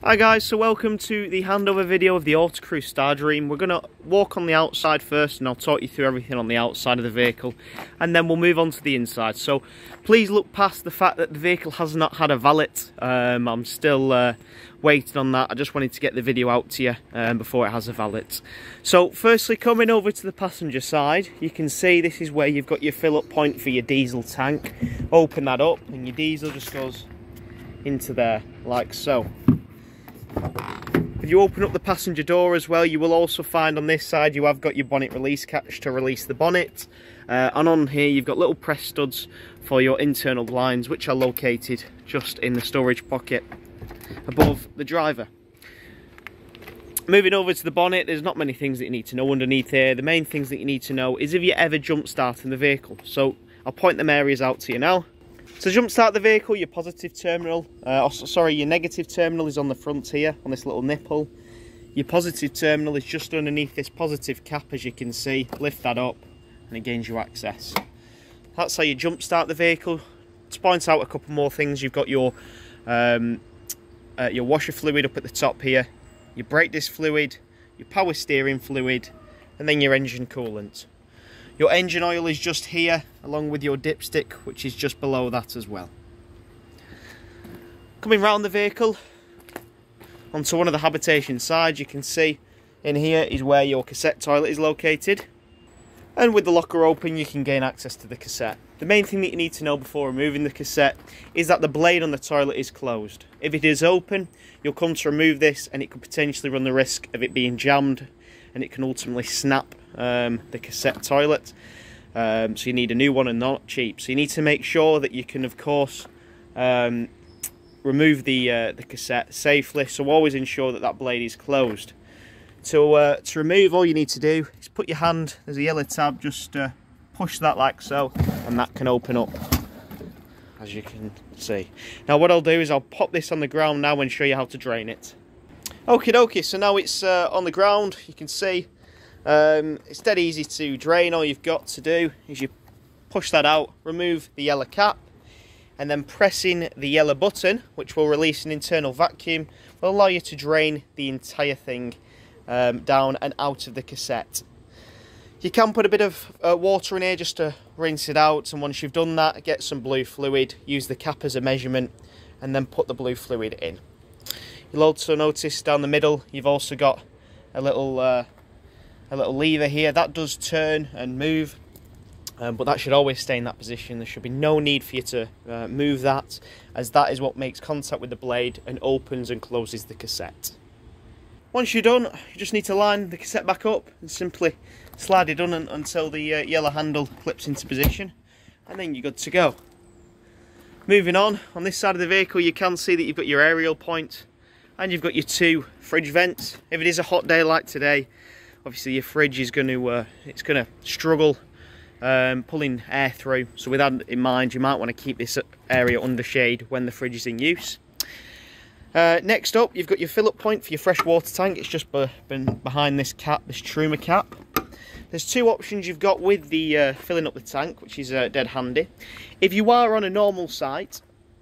Hi guys, so welcome to the handover video of the Autocruise Stardream. We're going to walk on the outside first and I'll talk you through everything on the outside of the vehicle and then we'll move on to the inside. So please look past the fact that the vehicle has not had a valet. I'm still waiting on that. I just wanted to get the video out to you before it has a valet. So firstly, coming over to the passenger side, you can see this is where you've got your fill up point for your diesel tank. Open that up and your diesel just goes into there like so. If you open up the passenger door as well, you will also find on this side you have got your bonnet release catch to release the bonnet, and on here you've got little press studs for your internal blinds, which are located just in the storage pocket above the driver. Moving over to the bonnet, there's not many things that you need to know underneath here. The main things that you need to know is if you ever jump starting the vehicle. So I'll point them areas out to you now. To jump start the vehicle, your positive terminal, your negative terminal is on the front here, on this little nipple. Your positive terminal is just underneath this positive cap, as you can see. Lift that up and it gains you access. That's how you jump start the vehicle. To point out a couple more things, you've got your washer fluid up at the top here, your brake disc fluid, your power steering fluid, and then your engine coolant. Your engine oil is just here, along with your dipstick, which is just below that as well. Coming round the vehicle, onto one of the habitation sides, you can see in here is where your cassette toilet is located. And with the locker open, you can gain access to the cassette. The main thing that you need to know before removing the cassette is that the blade on the toilet is closed. If it is open, you'll come to remove this and it could potentially run the risk of it being jammed and it can ultimately snap the cassette toilet. So you need a new one and not cheap. So you need to make sure that you can, of course, remove the cassette safely. So always ensure that that blade is closed. To remove, all you need to do is put your hand, there's a yellow tab, just push that like so, and that can open up, as you can see. Now what I'll do is I'll pop this on the ground now and show you how to drain it. Okie dokie, so now it's on the ground, you can see it's dead easy to drain. All you've got to do is you push that out, remove the yellow cap, and then pressing the yellow button, which will release an internal vacuum, will allow you to drain the entire thing down and out of the cassette. You can put a bit of water in here just to rinse it out, and once you've done that, get some blue fluid, use the cap as a measurement, and then put the blue fluid in. You'll also notice down the middle you've also got a little lever here that does turn and move, but that should always stay in that position. There should be no need for you to move that, as that is what makes contact with the blade and opens and closes the cassette. Once you're done, you just need to line the cassette back up and simply slide it on until the yellow handle clips into position, and then you're good to go. Moving on this side of the vehicle, you can see that you've got your aerial point and you've got your two fridge vents. If it is a hot day like today, obviously your fridge is going to struggle pulling air through. So with that in mind, you might want to keep this area under shade when the fridge is in use. Next up, you've got your fill-up point for your fresh water tank. It's just behind this cap, this Truma cap. There's two options you've got with the filling up the tank, which is dead handy. If you are on a normal site,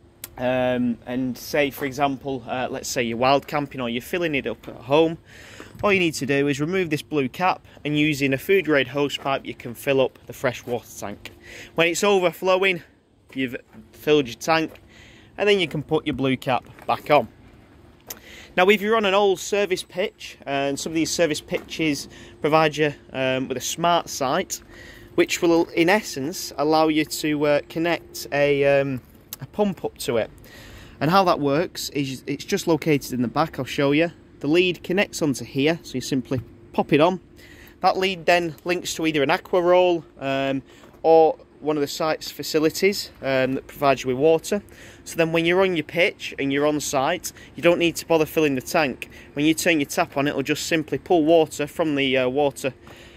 and say for example, let's say you're wild camping or you're filling it up at home, all you need to do is remove this blue cap, and using a food grade hose pipe you can fill up the fresh water tank. When it's overflowing, you've filled your tank, and then you can put your blue cap back on. Now if you're on an old service pitch, and some of these service pitches provide you with a smart site, which will in essence allow you to connect a pump up to it. And how that works is it's just located in the back. I'll show you. The lead connects onto here, so you simply pop it on. That lead then links to either an aqua roll or one of the site's facilities that provides you with water. So then when you're on your pitch and you're on site, you don't need to bother filling the tank. When you turn your tap on, it'll just simply pull water from the water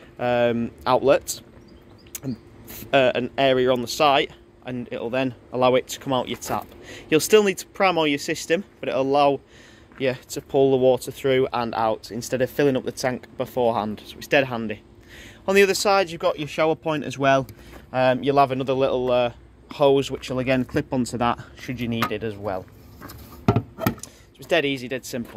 outlet and an area on the site, and it'll then allow it to come out your tap. You'll still need to prime all your system, but it'll allow you to pull the water through and out instead of filling up the tank beforehand. So it's dead handy. On the other side, you've got your shower point as well. You'll have another little hose which will again clip onto that should you need it as well. So It's dead easy, dead simple.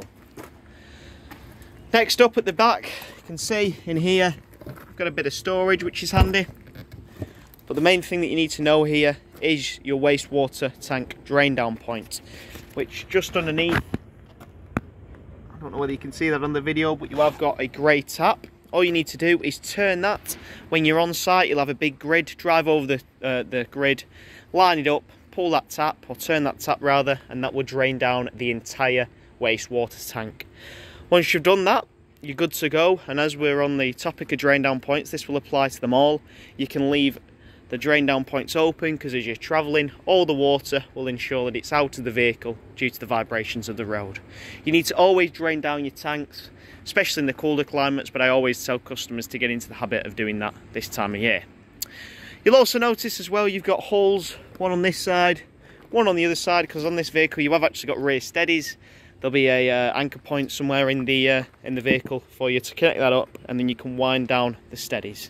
Next up at the back, you can see in here, we've got a bit of storage, which is handy. But the main thing that you need to know here is your wastewater tank drain down point, which just underneath, I don't know whether you can see that on the video, but you have got a grey tap. All you need to do is turn that. When you're on site, you'll have a big grid. Drive over the grid, line it up, pull that tap, or turn that tap rather, and that will drain down the entire wastewater tank. Once you've done that, you're good to go. And as we're on the topic of drain down points, this will apply to them all. You can leave the drain down points open, because as you're travelling, all the water will ensure that it's out of the vehicle due to the vibrations of the road. You need to always drain down your tanks, especially in the colder climates, but I always tell customers to get into the habit of doing that this time of year. You'll also notice as well, you've got holes, one on this side, one on the other side, because on this vehicle you have actually got rear steadies. There'll be a anchor point somewhere in the vehicle for you to connect that up, and then you can wind down the steadies.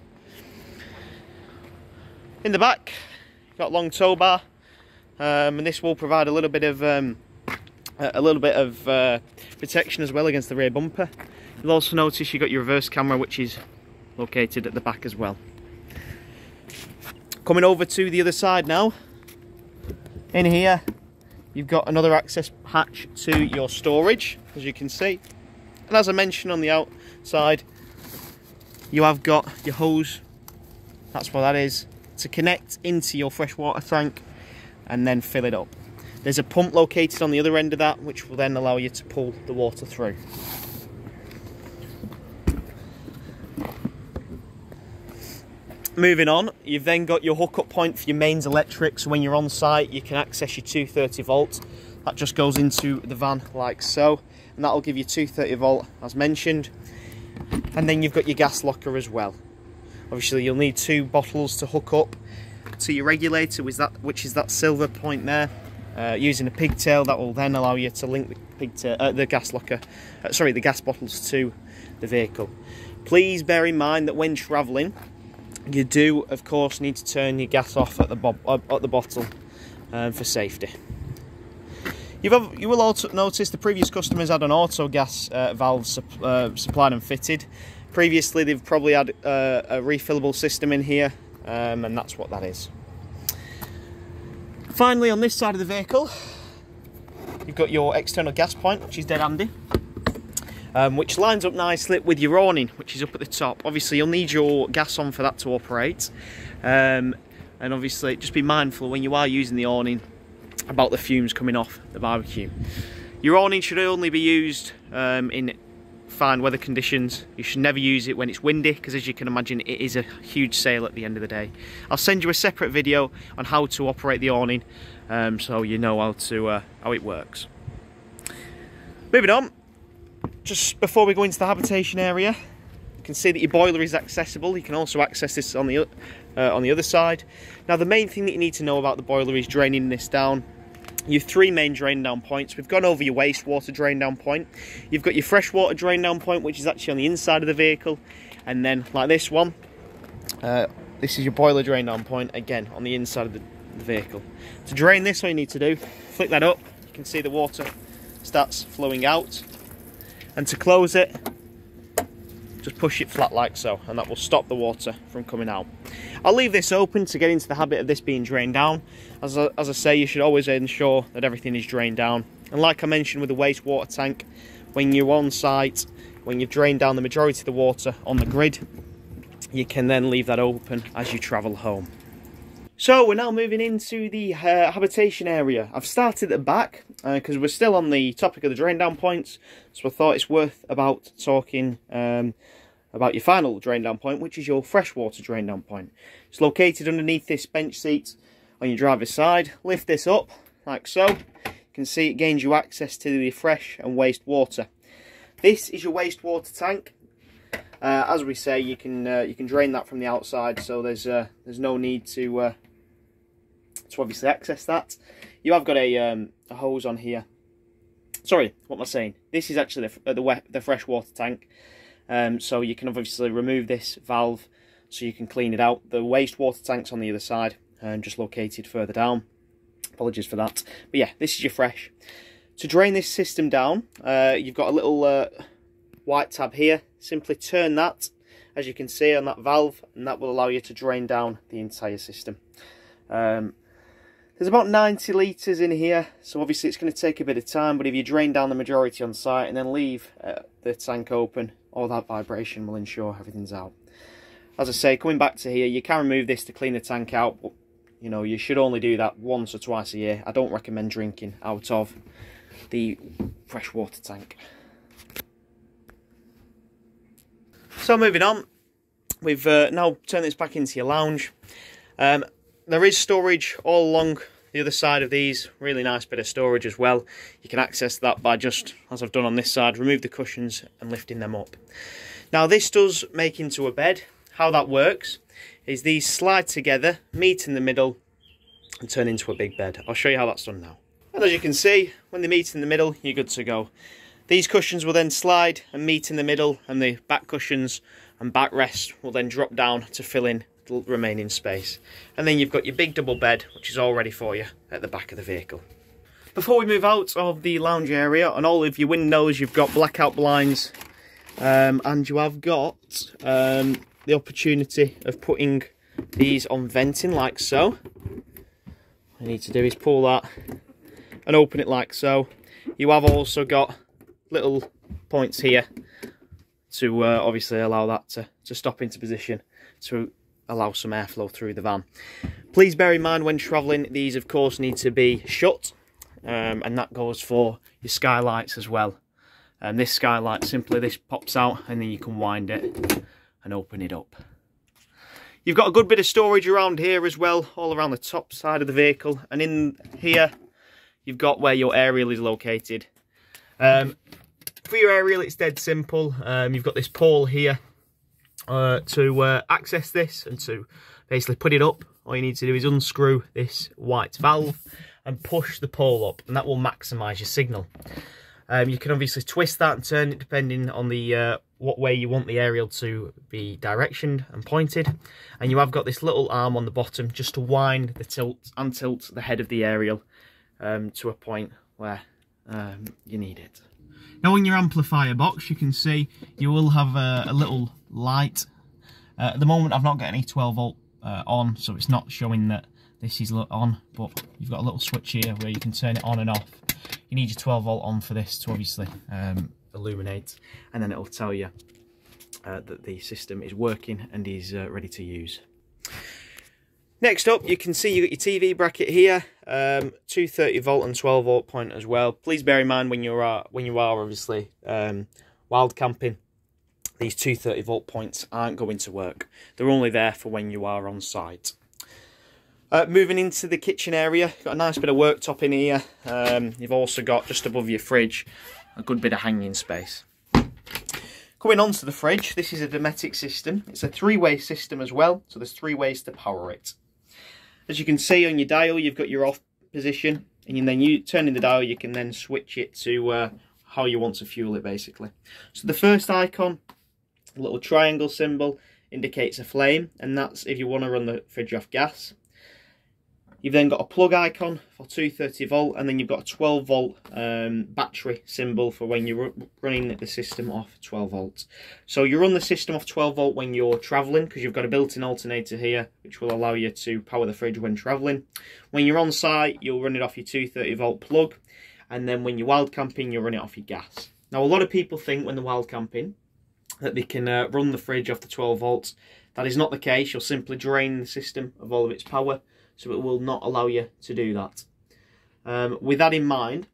In the back, you've got a long tow bar, and this will provide a little bit of protection as well against the rear bumper. You'll also notice you've got your reverse camera, which is located at the back as well. Coming over to the other side now, in here you've got another access hatch to your storage, as you can see. And as I mentioned, on the outside you have got your hose, that's what that is, to connect into your freshwater tank and then fill it up. There's a pump located on the other end of that, which will then allow you to pull the water through. Moving on, you've then got your hookup point for your mains electric, so when you're on site you can access your 230 volt. That just goes into the van like so, and that'll give you 230 volt as mentioned. And then you've got your gas locker as well. Obviously you'll need 2 bottles to hook up to your regulator, which is that silver point there. Using a pigtail, that will then allow you to link the gas locker, the gas bottles to the vehicle. Please bear in mind that when travelling, you do of course need to turn your gas off at the bottle for safety. You will also notice the previous customers had an auto gas valve supplied and fitted. Previously they've probably had a refillable system in here, and that's what that is. Finally, on this side of the vehicle, you've got your external gas point, which is dead handy, which lines up nicely with your awning, which is up at the top. Obviously you'll need your gas on for that to operate, and obviously just be mindful when you are using the awning about the fumes coming off the barbecue. Your awning should only be used in fine weather conditions. You should never use it when it's windy, because as you can imagine it is a huge sale at the end of the day. I'll send you a separate video on how to operate the awning, so you know how it works. Moving on, just before we go into the habitation area, you can see that your boiler is accessible. You can also access this on the other side. Now the main thing that you need to know about the boiler is draining this down. Your 3 main drain down points. We've gone over your wastewater drain down point. You've got your freshwater drain down point, which is actually on the inside of the vehicle, and then like this one, this is your boiler drain down point, again on the inside of the vehicle. To drain this, all you need to do, flick that up, you can see the water starts flowing out, and to close it, just push it flat like so, and that will stop the water from coming out. I'll leave this open to get into the habit of this being drained down. As I say, you should always ensure that everything is drained down. And like I mentioned with the wastewater tank, when you're on site, when you've drained down the majority of the water on the grid, you can then leave that open as you travel home. So we're now moving into the habitation area. I've started at the back because we're still on the topic of the drain down points, so I thought it's worth about talking about your final drain down point, which is your freshwater drain down point. It's located underneath this bench seat on your driver's side. Lift this up like so. You can see it gains you access to the fresh and waste water. This is your wastewater tank. As we say, you can drain that from the outside, so there's no need to obviously access that. You have got a hose on here. Sorry, what am I saying? This is actually the freshwater tank. So you can obviously remove this valve so you can clean it out. The wastewater tank's on the other side and just located further down. Apologies for that. But yeah, this is your fresh. To drain this system down, you've got a little white tab here. Simply turn that, as you can see, on that valve, and that will allow you to drain down the entire system. There's about 90 litres in here, so obviously it's going to take a bit of time, but if you drain down the majority on site and then leave the tank open, all that vibration will ensure everything's out. As I say, coming back to here, you can remove this to clean the tank out, but you know, you should only do that once or twice a year. I don't recommend drinking out of the freshwater tank. So moving on, we've now turned this back into your lounge. There is storage all along the other side of these, really nice bit of storage as well. You can access that by just, as I've done on this side, remove the cushions and lifting them up. Now this does make into a bed. How that works is these slide together, meet in the middle and turn into a big bed. I'll show you how that's done now. And as you can see, when they meet in the middle, you're good to go. These cushions will then slide and meet in the middle, and the back cushions and backrest will then drop down to fill in the remaining space. And then you've got your big double bed, which is all ready for you at the back of the vehicle. Before we move out of the lounge area, on all of your windows you've got blackout blinds, and you have got the opportunity of putting these on venting like so. All you need to do is pull that and open it like so. You have also got little points here to obviously allow that to stop into position to allow some airflow through the van. Please bear in mind when travelling, these of course need to be shut, and that goes for your skylights as well. And this skylight, simply this pops out and then you can wind it and open it up. You've got a good bit of storage around here as well, all around the top side of the vehicle, and in here you've got where your aerial is located. For your aerial it's dead simple. You've got this pole here to access this, and to basically put it up, all you need to do is unscrew this white valve and push the pole up, and that will maximise your signal. You can obviously twist that and turn it depending on the what way you want the aerial to be directioned and pointed. And you have got this little arm on the bottom just to wind the tilt and tilt the head of the aerial to a point where you need it. Now on your amplifier box you can see you will have a little light. At the moment I've not got any 12 volt on, so it's not showing that this is on, but you've got a little switch here where you can turn it on and off. You need your 12 volt on for this to obviously illuminate, and then it'll tell you that the system is working and is ready to use. Next up, you can see you've got your TV bracket here, 230 volt and 12 volt point as well. Please bear in mind when you are obviously wild camping, these 230 volt points aren't going to work. They're only there for when you are on site. Moving into the kitchen area, you've got a nice bit of worktop in here. You've also got, just above your fridge, a good bit of hanging space. Coming on to the fridge, this is a Dometic system. It's a three-way system as well, so there's 3 ways to power it. As you can see on your dial, you've got your off position, and then you turning the dial, you can then switch it to how you want to fuel it, basically. So the first icon, a little triangle symbol, indicates a flame, and that's if you want to run the fridge off gas. You've then got a plug icon for 230 volt, and then you've got a 12 volt battery symbol for when you're running the system off 12 volts. So you run the system off 12 volt when you're travelling, because you've got a built-in alternator here, which will allow you to power the fridge when travelling. When you're on site, you'll run it off your 230 volt plug, and then when you're wild camping, you'll run it off your gas. Now, a lot of people think when they're wild camping that they can run the fridge off the 12 volts. That is not the case. You'll simply drain the system of all of its power, so it will not allow you to do that. With that in mind,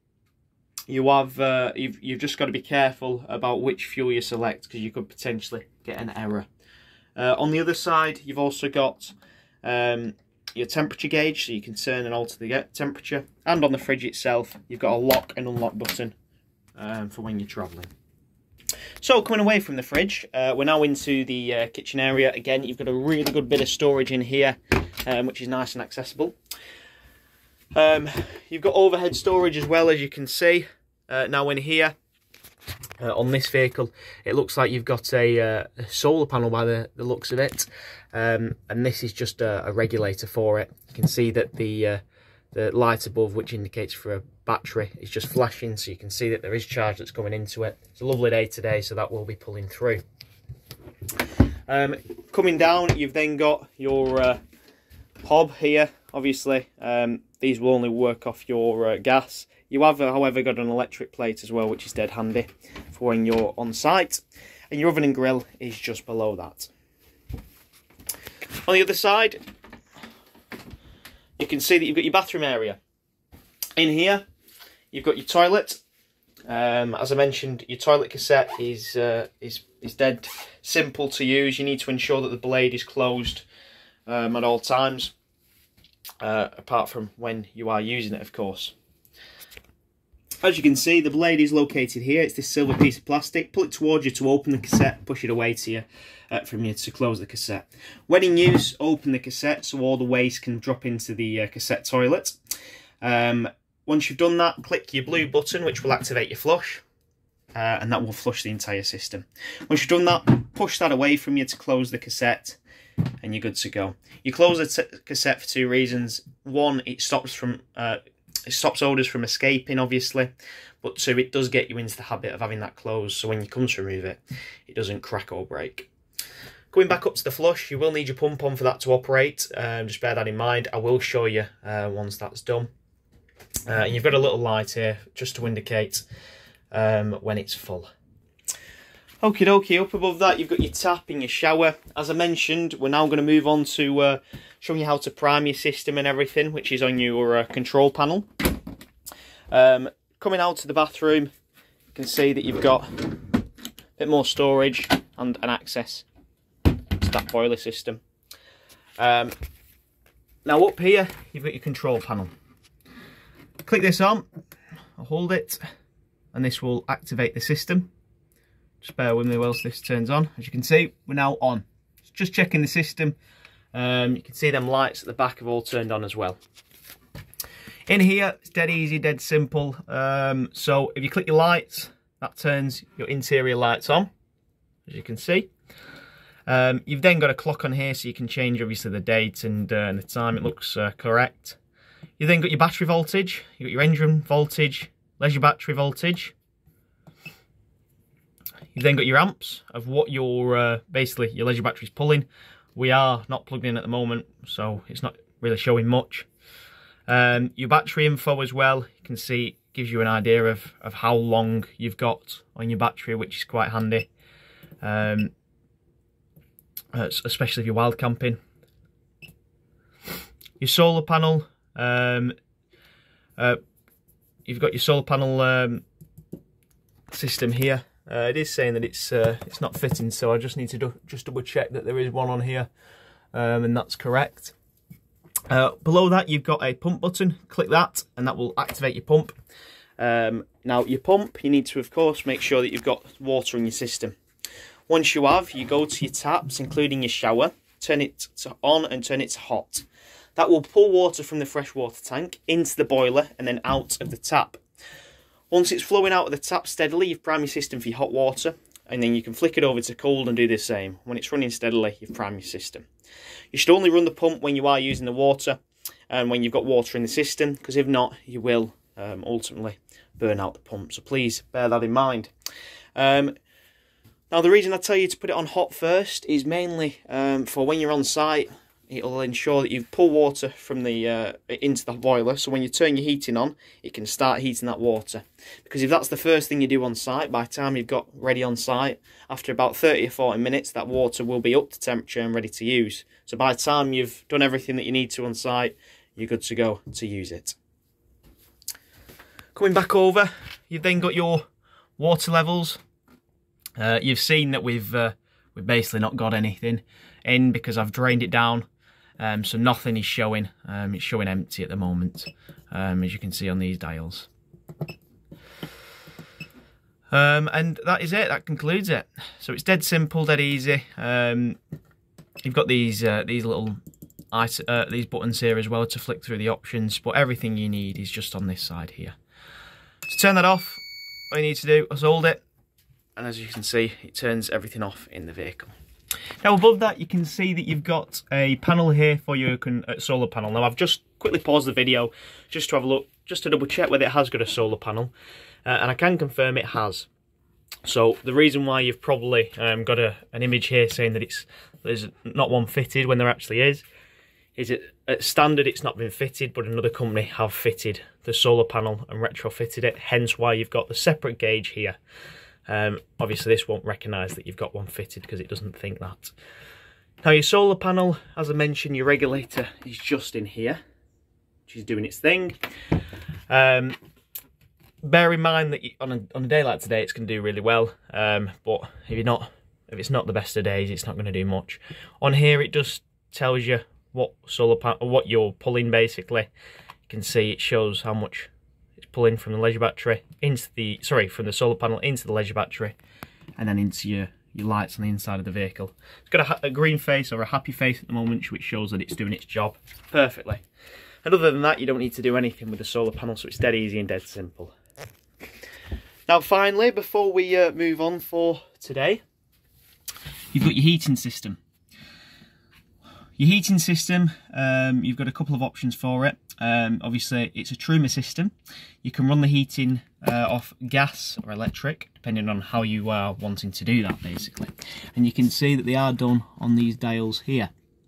you've just got to be careful about which fuel you select, because you could potentially get an error. On the other side, you've also got your temperature gauge, so you can turn and alter the temperature. And on the fridge itself, you've got a lock and unlock button for when you're travelling. So coming away from the fridge, we're now into the kitchen area. Again, you've got a really good bit of storage in here, which is nice and accessible. You've got overhead storage as well, as you can see. Now in here, on this vehicle, it looks like you've got a solar panel by the looks of it. And this is just a regulator for it. You can see that the the light above, which indicates for a battery, is just flashing, so you can see that there is charge that's going into it. It's a lovely day today, so that will be pulling through. Coming down, you've then got your hob here. Obviously, these will only work off your gas. You have, however, got an electric plate as well, which is dead handy for when you're on site. And your oven and grill is just below that. On the other side, you can see that you've got your bathroom area. In here, you've got your toilet. As I mentioned, your toilet cassette is dead simple to use. You need to ensure that the blade is closed at all times, apart from when you are using it, of course. As you can see, the blade is located here. It's this silver piece of plastic. Pull it towards you to open the cassette, push it away to you from you to close the cassette. When in use, open the cassette so all the waste can drop into the cassette toilet. Once you've done that, click your blue button, which will activate your flush, and that will flush the entire system. Once you've done that, push that away from you to close the cassette, and you're good to go. You close the cassette for two reasons. One, it stops odours from escaping, obviously, but two, it does get you into the habit of having that closed, so when you come to remove it, it doesn't crack or break. Going back up to the flush, you will need your pump on for that to operate. Just bear that in mind. I will show you once that's done. And you've got a little light here just to indicate when it's full. Okie dokie, up above that you've got your tap in your shower. As I mentioned, we're now going to move on to showing you how to prime your system and everything, which is on your control panel. Coming out to the bathroom, you can see that you've got a bit more storage and an access to that boiler system. Now up here, you've got your control panel. Click this on, I'll hold it, and this will activate the system. Just bear with me whilst this turns on. As you can see, we're now on. Just checking the system. You can see them lights at the back have all turned on as well. In here, it's dead easy, dead simple. So if you click your lights, that turns your interior lights on, as you can see. You've then got a clock on here, so you can change obviously the date and the time. It looks correct. You've then got your battery voltage, you've got your engine voltage, leisure battery voltage. You've then got your amps of what your basically your leisure battery's pulling. We are not plugged in at the moment, so it's not really showing much. Your battery info as well, you can see, gives you an idea of how long you've got on your battery, which is quite handy, especially if you're wild camping. Your solar panel, you've got your solar panel system here. It is saying that it's not fitting, so I just need to just double check that there is one on here, and that's correct. Below that you've got a pump button. Click that and that will activate your pump. Now your pump, you need to of course make sure that you've got water in your system. Once you have, you go to your taps, including your shower, turn it to on and turn it to hot. That will pull water from the freshwater tank into the boiler and then out of the tap. Once it's flowing out of the tap steadily, you've primed your system for your hot water, and then you can flick it over to cold and do the same. When it's running steadily, you've primed your system. You should only run the pump when you are using the water and when you've got water in the system, because if not, you will ultimately burn out the pump. So please bear that in mind. Now the reason I tell you to put it on hot first is mainly for when you're on site. It'll ensure that you pull water from the into the boiler, so when you turn your heating on, it can start heating that water. Because if that's the first thing you do on site, by the time you've got ready on site, after about 30 or 40 minutes, that water will be up to temperature and ready to use. So by the time you've done everything that you need to on site, you're good to go to use it. Coming back over, you've then got your water levels. You've seen that we've basically not got anything in because I've drained it down. So nothing is showing. It's showing empty at the moment, as you can see on these dials. And that is it. That concludes it. So it's dead simple, dead easy. You've got these little these buttons here as well to flick through the options, but everything you need is just on this side here. To turn that off, all you need to do is hold it, and as you can see, it turns everything off in the vehicle. Now above that you can see that you've got a panel here for your solar panel. Now I've just quickly paused the video just to have a look, just to double check whether it has got a solar panel, and I can confirm it has. So the reason why you've probably got an image here saying that there's not one fitted when there actually is it at standard it's not been fitted, but another company have fitted the solar panel and retrofitted it, hence why you've got the separate gauge here. Obviously this won't recognise that you've got one fitted because it doesn't think that. Now your solar panel, as I mentioned, your regulator is just in here, which is doing its thing. Bear in mind that on a day like today it's going to do really well, but if it's not the best of days it's not going to do much. On here it just tells you what solar panel, what you're pulling basically. You can see it shows how much it's pulling from the leisure battery into the, from the solar panel into the leisure battery, and then into your lights on the inside of the vehicle. It's got a green face or a happy face at the moment, which shows that it's doing its job perfectly. And other than that, you don't need to do anything with the solar panel, so it's dead easy and dead simple. Now finally, before we move on for today, you've got your heating system. Your heating system, you've got a couple of options for it. Obviously it's a Truma system. You can run the heating off gas or electric, depending on how you are wanting to do that basically. And you can see that they are done on these dials here.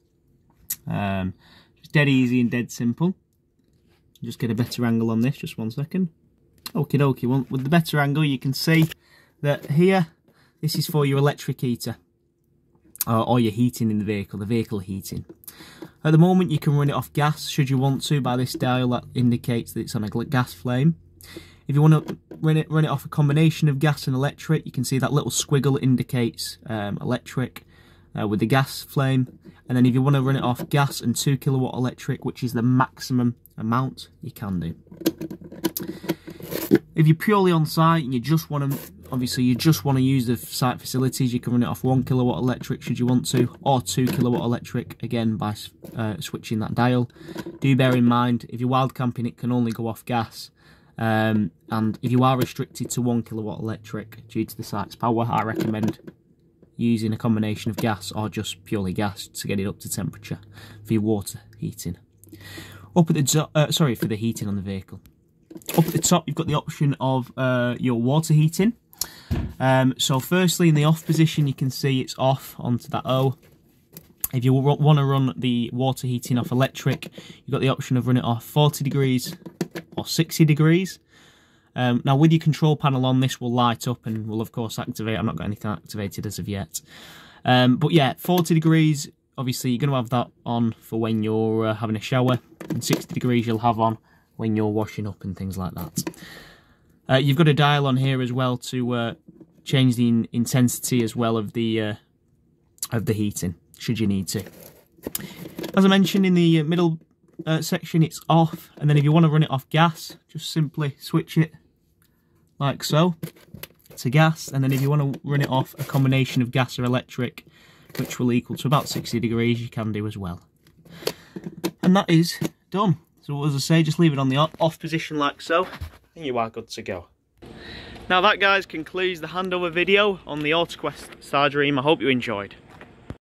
It's dead easy and dead simple. Just get a better angle on this, just 1 second. Okie dokie, with the better angle you can see that here, this is for your electric heater. Or your heating in the vehicle heating. At the moment you can run it off gas should you want to by this dial that indicates that it's on a gas flame. If you want to run it off a combination of gas and electric, you can see that little squiggle indicates electric with the gas flame. And then if you want to run it off gas and 2 kilowatt electric, which is the maximum amount, you can do. If you're purely on site and you just want to, obviously you just want to use the site facilities, you can run it off 1 kilowatt electric should you want to, or 2 kilowatt electric, again by switching that dial. Do bear in mind, if you're wild camping it can only go off gas, and if you are restricted to 1 kilowatt electric due to the site's power, I recommend using a combination of gas or just purely gas to get it up to temperature for your water heating. Up at the top, for the heating on the vehicle. Up at the top you've got the option of your water heating. So firstly in the off position you can see it's off onto that O. If you want to run the water heating off electric, you've got the option of running it off 40 degrees or 60 degrees. Now with your control panel on, this will light up and will of course activate. I've not got anything activated as of yet. But yeah, 40 degrees, obviously you're going to have that on for when you're having a shower, and 60 degrees you'll have on when you're washing up and things like that. You've got a dial on here as well to change the intensity as well of the heating, should you need to. As I mentioned, in the middle section it's off, and then if you want to run it off gas, just simply switch it like so to gas, and then if you want to run it off a combination of gas or electric, which will equal to about 60 degrees, you can do as well. And that is done. So as I say, just leave it on the off position like so, and you are good to go. Now that, guys, concludes the handover video on the Autocruise Stardream. I hope you enjoyed.